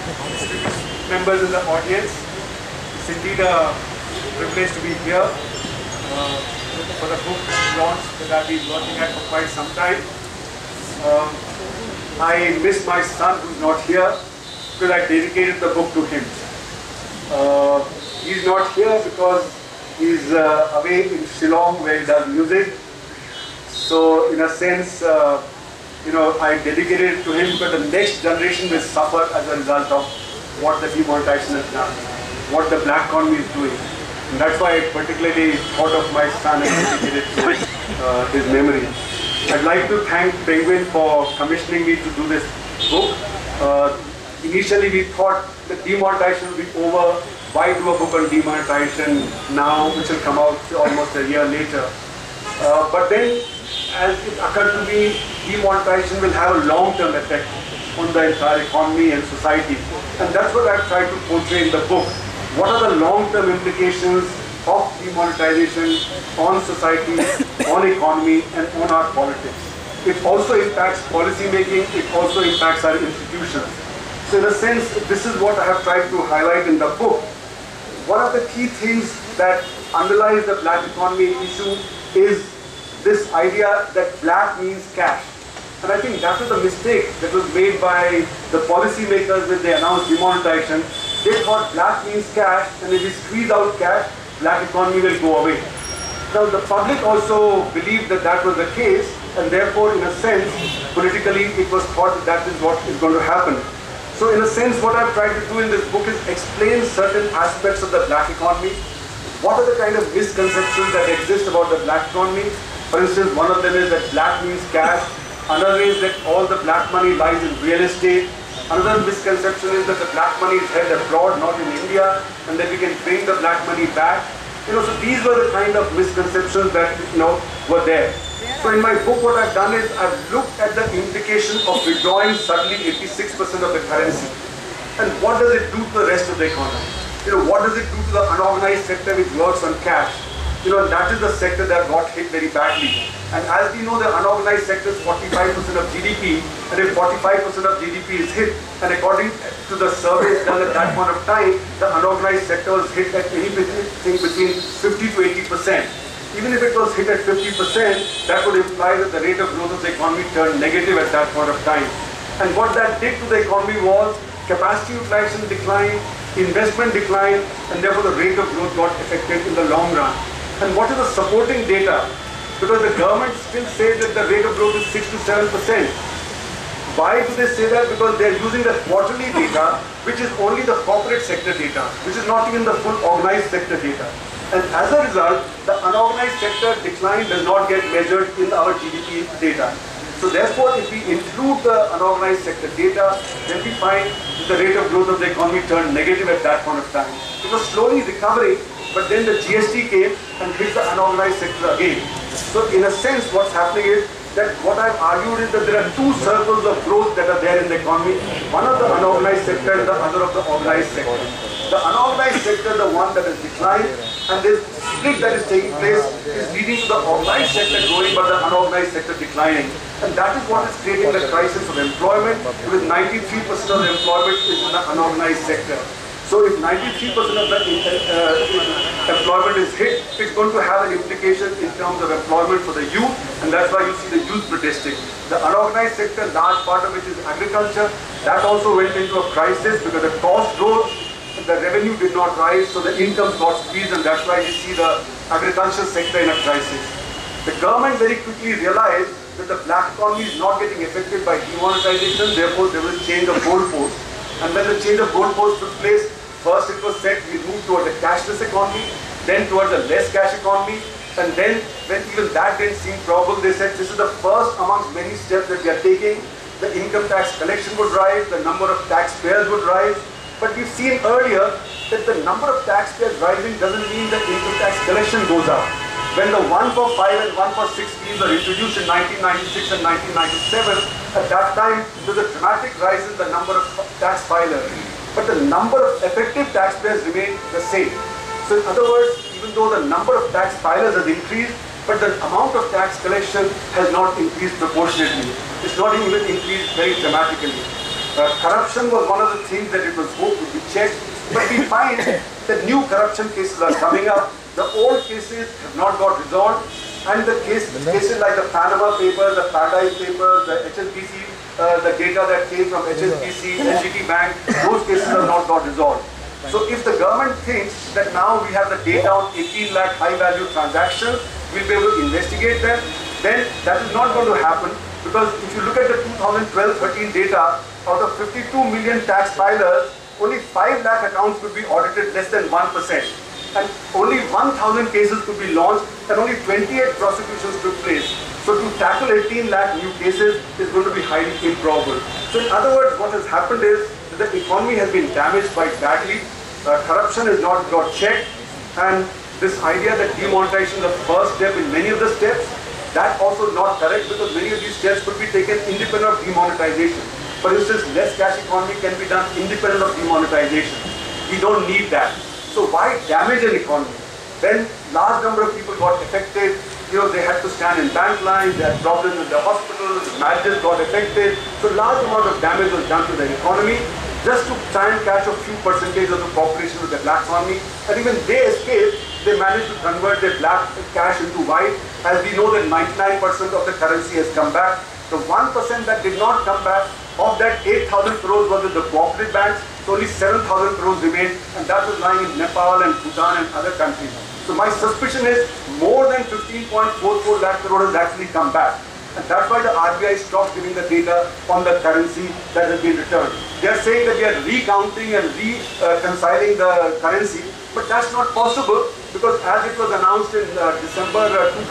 distinguished members in the audience. It's indeed a privilege to be here for the book launch that I've been working at for quite some time. I miss my son who's not here because I dedicated the book to him. He's not here because he's away in Shillong where he does music. So in a sense, I dedicated it to him because the next generation will suffer as a result of what the demonetization has done, what the black economy is doing. And that's why I particularly thought of my son and dedicated it to his memory. I'd like to thank Penguin for commissioning me to do this book. Initially we thought the demonetization will be over. Why do a book on demonetization now, which will come out almost a year later? But then, as it occurred to me, demonetization will have a long-term effect on the entire economy and society. And that's what I've tried to portray in the book. What are the long-term implications of demonetization on society, on economy, and on our politics? It also impacts policy making, it also impacts our institutions. So in a sense, this is what I have tried to highlight in the book. One of the key things that underlies the black economy issue is this idea that black means cash. And I think that was a mistake that was made by the policymakers when they announced demonetization. They thought black means cash, and if we squeeze out cash, black economy will go away. Now the public also believed that that was the case, and therefore in a sense, politically it was thought that that is what is going to happen. So in a sense, what I've tried to do in this book is explain certain aspects of the black economy. What are the kind of misconceptions that exist about the black economy? For instance, one of them is that black means cash. Another is that all the black money lies in real estate. Another misconception is that the black money is held abroad, not in India, and that we can bring the black money back. So these were the kind of misconceptions that were there. So in my book, what I've done is I've looked at the implication of withdrawing suddenly 86% of the currency. And what does it do to the rest of the economy? What does it do to the unorganized sector which works on cash? And that is the sector that got hit very badly. And as we know, the unorganized sector is 45% of GDP. And if 45% of GDP is hit, and according to the surveys done at that point of time, the unorganized sector was hit at anything between 50 to 80%. Even if it was hit at 50%, that would imply that the rate of growth of the economy turned negative at that point of time. And what that did to the economy was capacity utilization declined, investment declined, and therefore the rate of growth got affected in the long run. And what is the supporting data? Because the government still says that the rate of growth is 6 to 7%. Why do they say that? Because they are using the quarterly data, which is only the corporate sector data, which is not even the full organized sector data. And as a result, the unorganized sector decline does not get measured in our GDP data. So therefore, if we include the unorganized sector data, then we find that the rate of growth of the economy turned negative at that point of time. It was slowly recovering, but then the GST came and hit the unorganized sector again. So in a sense, what's happening is that what I've argued is that there are two circles of growth that are there in the economy. One of the unorganized sector and the other of the organized sector. The unorganized sector, the one that has declined, and this split that is taking place is leading to the organized sector growing but the unorganized sector declining. And that is what is creating the crisis of employment, because 93% of the employment is in the unorganized sector. So if 93% of the employment is hit, it's going to have an implication in terms of employment for the youth, and that's why you see the youth protesting. The unorganized sector, large part of which is agriculture, that also went into a crisis because the cost rose, the revenue did not rise, so the incomes got squeezed, and that's why you see the agricultural sector in a crisis. The government very quickly realized that the black economy is not getting affected by demonetization, therefore there was a change of goalpost. And when the change of goalpost took place, first it was said we moved towards a cashless economy, then towards a less cash economy, and then when even that didn't seem probable, they said this is the first amongst many steps that we are taking. The income tax collection would rise, the number of taxpayers would rise, but we've seen earlier that the number of taxpayers rising doesn't mean that income tax collection goes up. When the 1 for 5 and 1 for 6 schemes were introduced in 1996 and 1997, at that time there was a dramatic rise in the number of tax filers. But the number of effective taxpayers remained the same. So in other words, even though the number of tax filers has increased, but the amount of tax collection has not increased proportionately. It's not even increased very dramatically. Corruption was one of the things that it was hoped would be checked, but we find that new corruption cases are coming up. The old cases have not got resolved, and the cases like the Panama Papers, the Paradise Papers, the HSBC, the data that came from HSBC, NGT Bank, those cases have not got resolved. So if the government thinks that now we have the data on 18 lakh high value transactions, we'll be able to investigate them, then that is not going to happen, because if you look at the 2012-13 data, out of 52 million tax filers, only 5 lakh accounts could be audited, less than 1%. And only 1,000 cases could be launched, and only 28 prosecutions took place. So to tackle 18 lakh new cases is going to be highly improbable. So in other words, what has happened is that the economy has been damaged quite badly. Corruption has not got checked, and this idea that demonetization is the first step in many of the steps, that also not correct, because many of these steps could be taken independent of demonetization. For instance, less cash economy can be done independent of demonetization. We don't need that. So why damage an economy? When large number of people got affected, they had to stand in bank lines, they had problems with the hospitals, marriages got affected. So large amount of damage was done to the economy just to try and catch a few percentage of the population with the black economy. And even they escaped, they managed to convert their black cash into white. As we know that 99% of the currency has come back. The 1% that did not come back, of that 8,000 crores was with the cooperative banks, so only 7,000 crores remained, and that was lying in Nepal and Bhutan and other countries. So my suspicion is more than 15.44 lakh crores has actually come back. And that's why the RBI stopped giving the data on the currency that has been returned. They are saying that we are recounting and reconciling the currency, but that's not possible, because as it was announced in December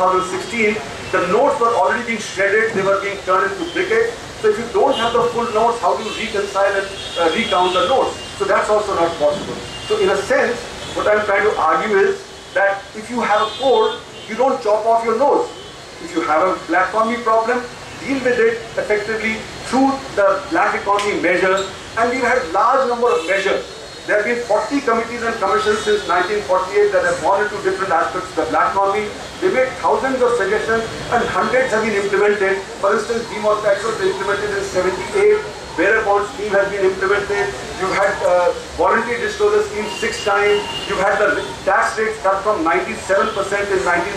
2016, the notes were already being shredded, they were being turned into briquettes. So if you don't have the full notes, how do you reconcile and recount the notes? So that's also not possible. So in a sense, what I'm trying to argue is that if you have a cold, you don't chop off your nose. If you have a black economy problem, deal with it effectively through the black economy measures, and we've had large number of measures. There have been 40 committees and commissions since 1948 that have gone into different aspects of the black economy. They made thousands of suggestions and hundreds have been implemented. For instance, demonetization was implemented in 78, bearer bond scheme has been implemented. You've had voluntary disclosure scheme 6 times. You've had the tax rates cut from 97% in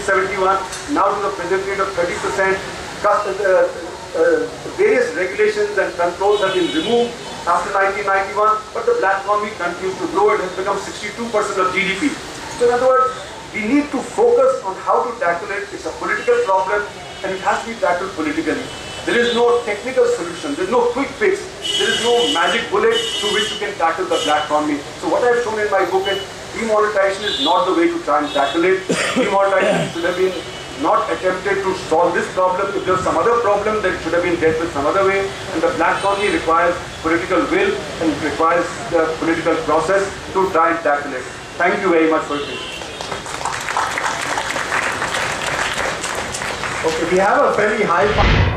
1971 now to the present rate of 30%. Various regulations and controls have been removed after 1991, but the black economy continues to grow. It has become 62% of GDP. So in other words, we need to focus on how to tackle it. It's a political problem and it has to be tackled politically. There is no technical solution, there is no quick fix, there is no magic bullet through which you can tackle the black economy. So what I have shown in my book is demonetization is not the way to try and tackle it. Demonetization should have been not attempted to solve this problem. If there was some other problem, then it should have been dealt with some other way. And the black economy requires political will and it requires the political process to try and tackle it. Thank you very much for this. Okay, we have a very high